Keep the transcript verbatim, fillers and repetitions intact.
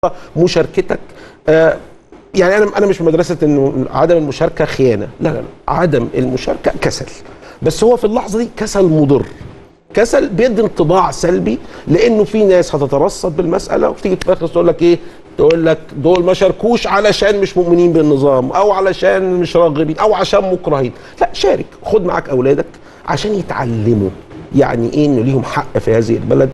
مشاركتك. آه يعني انا انا مش مدرسه انه عدم المشاركه خيانه، لا لا لا، عدم المشاركه كسل، بس هو في اللحظه دي كسل مضر، كسل بيدي انطباع سلبي، لانه في ناس هتترصد بالمساله وتيجي في الاخر تقول لك ايه؟ تقول لك دول ما شاركوش علشان مش مؤمنين بالنظام، او علشان مش راغبين، او عشان مكرهين. لا، شارك، خد معاك اولادك عشان يتعلموا يعني ايه انه ليهم حق في هذه البلد.